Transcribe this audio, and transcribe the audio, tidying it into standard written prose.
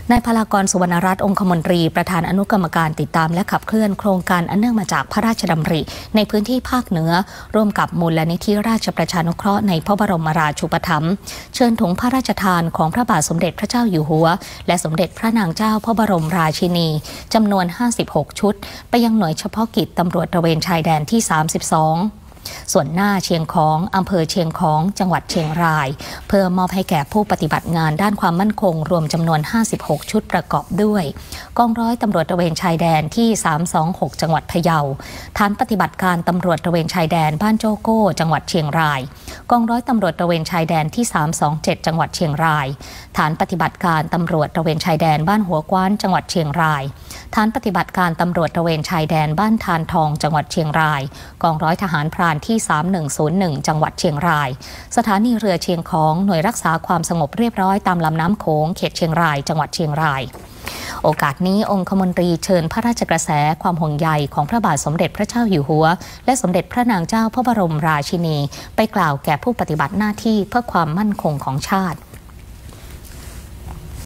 นายพลากร สุวรรณรัตน์ องคมนตรีประธานอนุกรรมการติดตามและขับเคลื่อนโครงการอันเนื่องมาจากพระราชดำริในพื้นที่ภาคเหนือร่วมกับมูลนิธิราชประชานุเคราะห์ในพระบรมราชูปถัมภ์เชิญถุงพระราชทานของพระบาทสมเด็จพระเจ้าอยู่หัวและสมเด็จพระนางเจ้าพระบรมราชินีจำนวน56ชุดไปยังหน่วยเฉพาะกิจตำรวจตระเวนชายแดนที่32ส่วนหน้าเชียงของอำเภอเชียงของจังหวัดเชียงรายเพื่อมอบให้แก่ผู้ปฏิบัติงานด้านความมั่นคงรวมจำนวน56ชุดประกอบด้วยกองร้อยตำรวจตระเวนชายแดนที่326จังหวัดพะเยาฐานปฏิบัติการตำรวจตระเวนชายแดนบ้านโจโก้จังหวัดเชียงรายกองร้อยตำรวจตระเวนชายแดนที่327จังหวัดเชียงรายฐานปฏิบัติการตำรวจตระเวนชายแดนบ้านหัวกว้านจังหวัดเชียงรายฐานปฏิบัติการตำรวจตระเวนชายแดนบ้านทานทองจังหวัดเชียงรายกองร้อยทหารพรานที่3101จังหวัดเชียงรายสถานีเรือเชียงของหน่วยรักษาความสงบเรียบร้อยตามลำน้ำโขงเขตเชียงรายจังหวัดเชียงรายโอกาสนี้องคมนตรีเชิญพระราชกระแสความห่วงใยของพระบาทสมเด็จพระเจ้าอยู่หัวและสมเด็จพระนางเจ้าพระบรมราชินีไปกล่าวแก่ผู้ปฏิบัติหน้าที่เพื่อความมั่นคงของชาติ